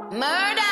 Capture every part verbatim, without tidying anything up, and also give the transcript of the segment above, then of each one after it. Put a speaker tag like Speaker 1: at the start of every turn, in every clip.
Speaker 1: Murda!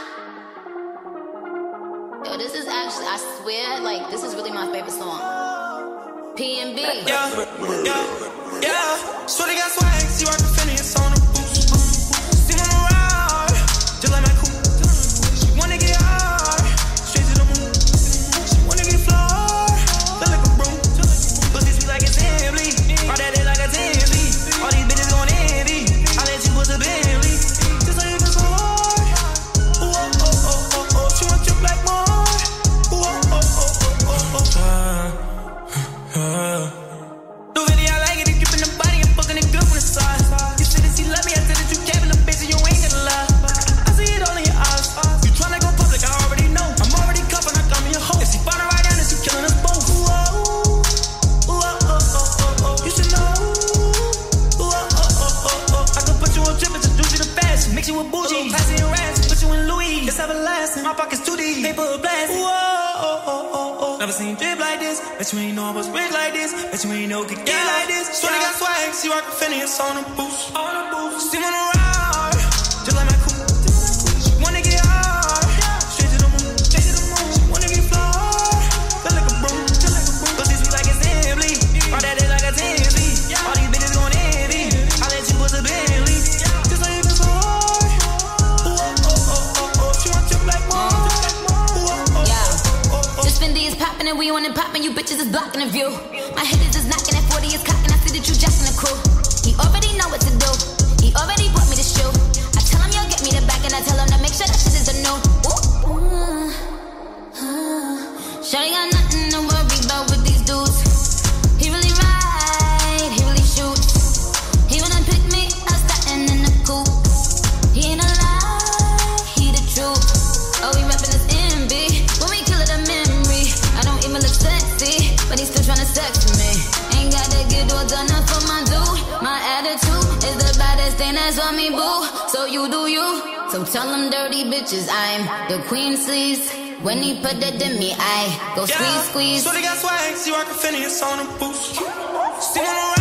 Speaker 1: Yo, this is actually, I swear, like, this is really my favorite song. P N B.
Speaker 2: Yeah, yeah, yeah. So they got swag, see where I can finish, it's on the boost. See when I'm around, just like my coupe. She wanna get hard, straight to the moon. She wanna get floored, look like a broom. Pussy sweet like a Fendi, ride that day like a Fendi. All these bitches gon' envy, I let you put the Bentley. Just like you can so hard. Ooh, oh, oh, oh, oh, oh. She want you black more. Ooh, oh, oh, oh, oh, oh, oh. Do really I like it, you keepin' the body and fucking it good from the side. You said that she love me, I said that you can't be the bitch and you ain't gonna lie. I see it all in your eyes. You tryna go public, I already know. I'm already cuffin', I got me a hoe. If she find her right down, then she killin' us both. Ooh, oh, ooh, oh, oh, oh, oh, oh. You should know. Ooh, oh, oh, oh, oh, oh. I could put you on trip, introduce you to fashion, mix you with bougie, classy and ransom, put you in Louis. It's everlasting, my pockets too deep, paper blasting. Ooh, oh, oh, oh, oh, oh. Never seen drip like this, bet you ain't know I was rich like this, bet you ain't know could get like this. So they got swag, see where I can finish, it's on the boost. On the boost. See when I'm around, just like my coupe. She wanna get hard, straight to the moon, straight to the moon. She wanna get floored, feel like a broom, feel like a broom. Pussy sweet like a Fendi, ride that day like a Fendi. All these bitches gon' envy, I let you put the Bentley. Just like you can so hard. Ooh, oh, oh, oh, oh, oh. She want you black more.
Speaker 1: Fendi is poppin' and we on and poppin', you bitches is blocking the view. My hitters is knocking at forty is cocking, I see that you jacking the crew. He already know what to do, he already bought me the shoe. I tell him you'll get me the back and I tell him to make sure that shit is a new. Ooh, ooh, uh, Shawty got nothing to worry about with these dudes. He really ride, he really shoot. He wanna pick me up, startin' in the coupe. He ain't a lie, he the truth. Oh, we reppin' this N B, when we kill it a memory. I don't even look sexy, but he's still tryna sex me. Ain't gotta get all done up for my dude. My attitude is the baddest thing that's on me, boo. So you do you. So tell them dirty bitches I'm the queen sleaze. When he put that in me, I go squeeze,
Speaker 2: Yeah.
Speaker 1: squeeze.
Speaker 2: So they got swag, see where I can finish, it's on the boost. See when I'm around.